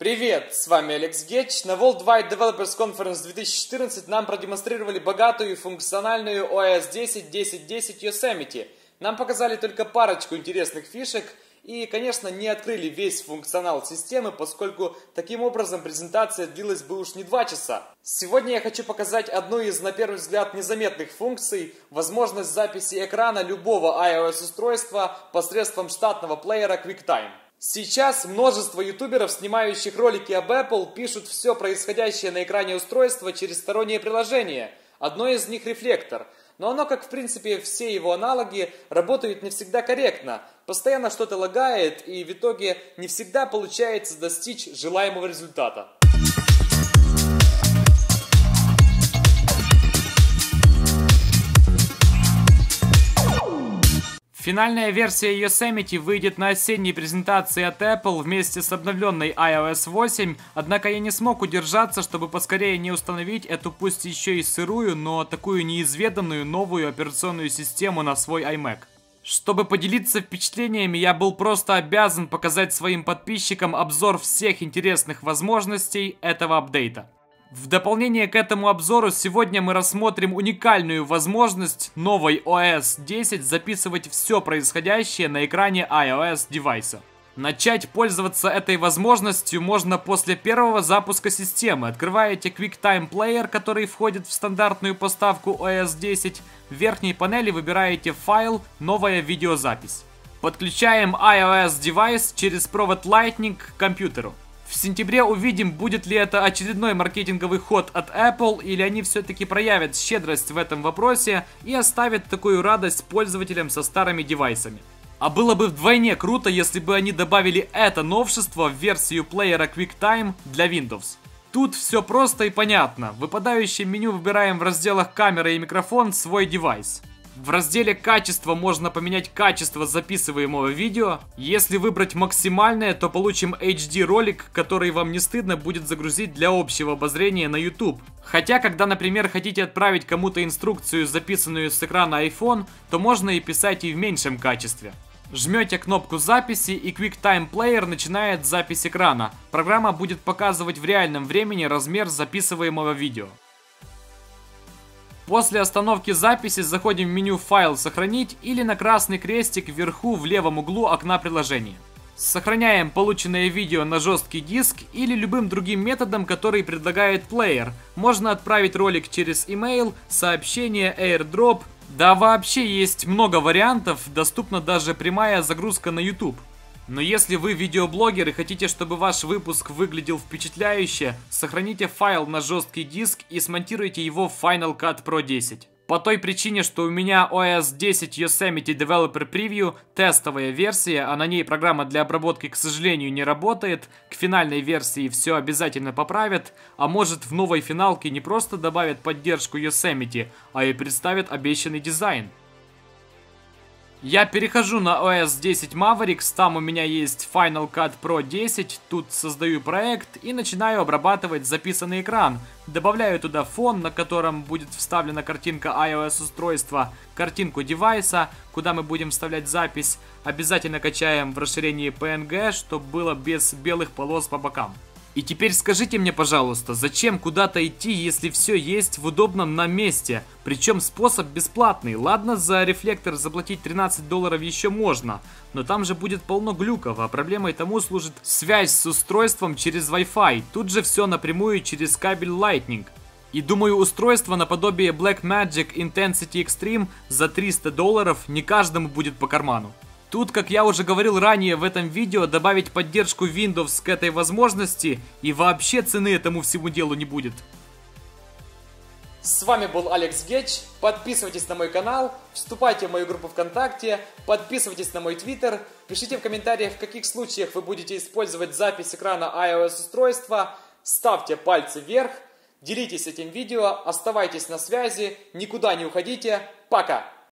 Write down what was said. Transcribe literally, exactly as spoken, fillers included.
Привет, с вами Алекс Гетч. На Worldwide Developers Conference две тысячи четырнадцать нам продемонстрировали богатую и функциональную о эс десять точка десять точка десять Yosemite. Нам показали только парочку интересных фишек и, конечно, не открыли весь функционал системы, поскольку таким образом презентация длилась бы уж не два часа. Сегодня я хочу показать одну из, на первый взгляд, незаметных функций – возможность записи экрана любого iOS-устройства посредством штатного плеера QuickTime. Сейчас множество ютуберов, снимающих ролики об Apple, пишут все происходящее на экране устройства через стороннее приложение. Одно из них рефлектор. Но оно, как в принципе все его аналоги, работает не всегда корректно. Постоянно что-то лагает, и в итоге не всегда получается достичь желаемого результата. Финальная версия Yosemite выйдет на осенней презентации от Apple вместе с обновленной ай о эс восемь, однако я не смог удержаться, чтобы поскорее не установить эту пусть еще и сырую, но такую неизведанную новую операционную систему на свой iMac. Чтобы поделиться впечатлениями, я был просто обязан показать своим подписчикам обзор всех интересных возможностей этого апдейта. В дополнение к этому обзору сегодня мы рассмотрим уникальную возможность новой о эс десять записывать все происходящее на экране iOS девайса. Начать пользоваться этой возможностью можно после первого запуска системы. Открываете QuickTime Player, который входит в стандартную поставку о эс десять. В верхней панели выбираете файл «Новая видеозапись». Подключаем iOS девайс через провод Lightning к компьютеру. В сентябре увидим, будет ли это очередной маркетинговый ход от Apple, или они все-таки проявят щедрость в этом вопросе и оставят такую радость пользователям со старыми девайсами. А было бы вдвойне круто, если бы они добавили это новшество в версию плеера QuickTime для Windows. Тут все просто и понятно. В выпадающем меню выбираем в разделах камера и микрофон свой девайс. В разделе «Качество» можно поменять качество записываемого видео. Если выбрать максимальное, то получим эйч ди ролик, который вам не стыдно будет загрузить для общего обозрения на YouTube. Хотя, когда, например, хотите отправить кому-то инструкцию, записанную с экрана iPhone, то можно и писать и в меньшем качестве. Жмете кнопку записи, и QuickTime Player начинает запись экрана. Программа будет показывать в реальном времени размер записываемого видео. После остановки записи заходим в меню «Файл сохранить» или на красный крестик вверху в левом углу окна приложения. Сохраняем полученное видео на жесткий диск или любым другим методом, который предлагает плеер. Можно отправить ролик через email, сообщение, AirDrop. Да вообще есть много вариантов, доступна даже прямая загрузка на YouTube. Но если вы видеоблогер и хотите, чтобы ваш выпуск выглядел впечатляюще, сохраните файл на жесткий диск и смонтируйте его в Final Cut Pro десять. По той причине, что у меня о эс десять Yosemite Developer Preview тестовая версия, а на ней программа для обработки, к сожалению, не работает, к финальной версии все обязательно поправят, а может в новой финалке не просто добавят поддержку Yosemite, а и представят обещанный дизайн. Я перехожу на о эс десять Mavericks, там у меня есть Final Cut Pro десять, тут создаю проект и начинаю обрабатывать записанный экран. Добавляю туда фон, на котором будет вставлена картинка iOS устройства, картинку девайса, куда мы будем вставлять запись. Обязательно качаем в расширении пи эн джи, чтобы было без белых полос по бокам. И теперь скажите мне, пожалуйста, зачем куда-то идти, если все есть в удобном нам месте? Причем способ бесплатный. Ладно, за рефлектор заплатить тринадцать долларов еще можно, но там же будет полно глюков, а проблемой тому служит связь с устройством через Wi-Fi. Тут же все напрямую через кабель Lightning. И думаю, устройство наподобие Blackmagic Intensity Extreme за триста долларов не каждому будет по карману. Тут, как я уже говорил ранее в этом видео, добавить поддержку Windows к этой возможности, и вообще цены этому всему делу не будет. С вами был Алекс Гетч. Подписывайтесь на мой канал, вступайте в мою группу ВКонтакте, подписывайтесь на мой Твиттер, пишите в комментариях, в каких случаях вы будете использовать запись экрана iOS устройства, ставьте пальцы вверх, делитесь этим видео, оставайтесь на связи, никуда не уходите, пока!